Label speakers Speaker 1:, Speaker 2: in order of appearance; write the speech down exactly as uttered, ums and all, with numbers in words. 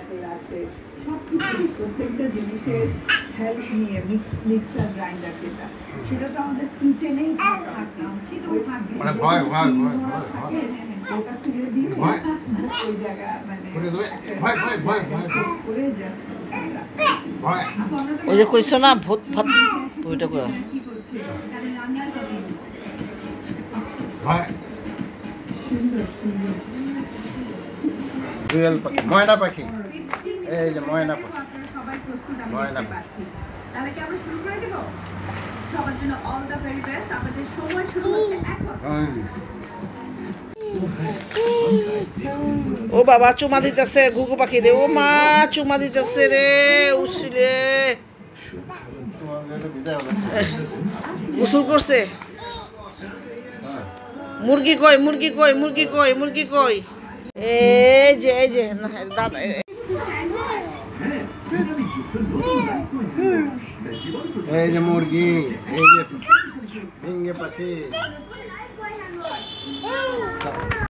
Speaker 1: তারপর আছে সবকিছু প্রত্যেকটা জিনিসের হেল্প নিয়ে মিক্সার গ্রাইন্ডার যেটা সেটা তো আমাদের কিচেনেই থাকা উচিত
Speaker 2: মানে ভয় ভয় ভয় ভয়
Speaker 1: ওটা তুলে দিয়ে ওই জায়গা মানে
Speaker 2: ভয় ভয় ভয় ভয়
Speaker 1: করে জাস্ট
Speaker 2: ভয়
Speaker 3: ওই যে কইছো না ভূত ভাত ওইটা কই
Speaker 2: ভয় দুয়েল পাখি ময়না পাখি এই যে ময়না পাখি ময়না পাখি
Speaker 1: তাহলে কি আমরা শুরু করে দেব সবার জন্য অল দ্য ভেরি বেস্ট আমাদের সময় শুরু হচ্ছে এখন
Speaker 3: ও বাবা চুমা দিতেছে ঘুঘু পাখি দে ও মা চুমা দিতেছে রে উছলে গোসল করছে মুরগি কই মুরগি কই মুরগি কই মুরগি কই এই যে এই যে না দাদা
Speaker 2: এই যে মুরগি এই যে পিঙ্গে পাখি